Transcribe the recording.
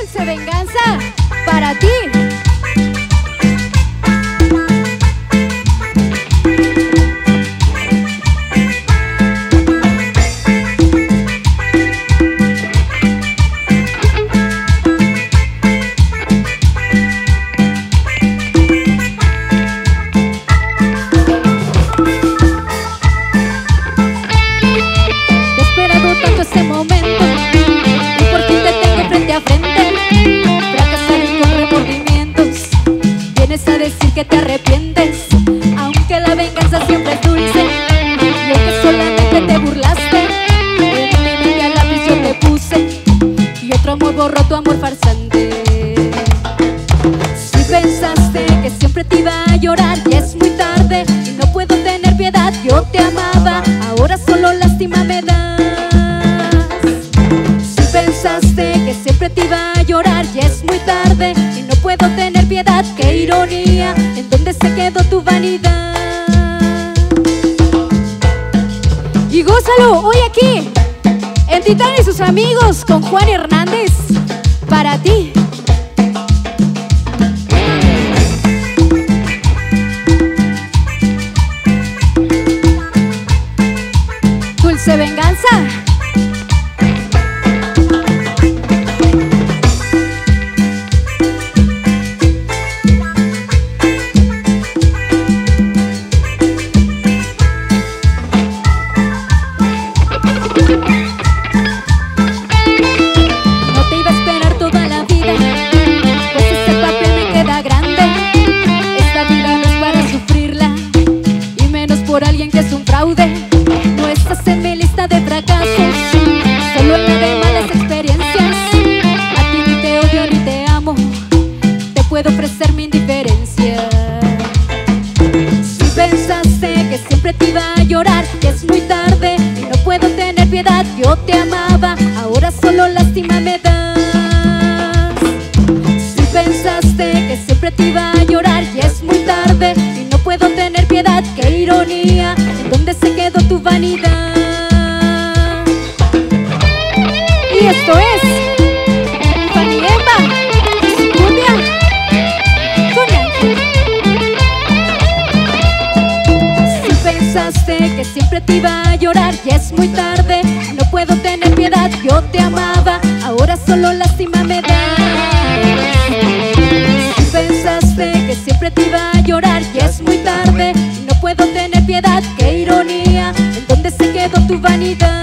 Dulce venganza para ti. Este momento y por fin te tengo frente a frente. Fracasar con remordimientos, vienes a decir que te arrepientes, aunque la venganza siempre es dulce y aunque solamente te burlaste. En mi mente a la prisión te puse y otro amor borró tu amor farsante. Si pensaste que siempre te iba a llorar, ya es muy tarde y no puedo tener piedad. Yo te amaba, ahora solo lástima me das. Pensaste que siempre te iba a llorar, ya es muy tarde y no puedo tener piedad. Qué ironía, ¿en dónde se quedó tu vanidad? Y gózalo hoy aquí en Titán y sus amigos con Juan Hernández para ti. Dulce venganza. Por alguien que es un fraude, no estás en mi lista de fracasos, solo en la de malas experiencias. A ti ni te odio ni te amo, te puedo ofrecer mi indiferencia. Si pensaste que siempre te iba a llorar, ya es muy tarde y no puedo tener piedad. Yo te amaba, ahora solo lástima me das. Si pensaste que siempre te iba a llorar, ya es muy tarde y no puedo tener piedad. Qué ironía, ¿en dónde se quedó tu vanidad? Y esto es Fanny Emma y su cumbia con Ángel. Si pensaste que siempre te iba a llorar, ya es muy tarde, no puedo tener piedad. Yo te amaba, ahora solo lástima me das. Si pensaste que siempre te iba a llorar, ya es muy tarde, no puedo tener piedad. Qué ironía, ¿en dónde se quedó tu vanidad?